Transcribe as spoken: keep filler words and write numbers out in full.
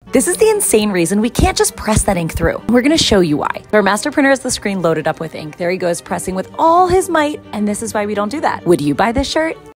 This is the insane reason we can't just press that ink through. We're gonna show you why. Our master printer has the screen loaded up with ink. There he goes, pressing with all his might, and this is why we don't do that. Would you buy this shirt?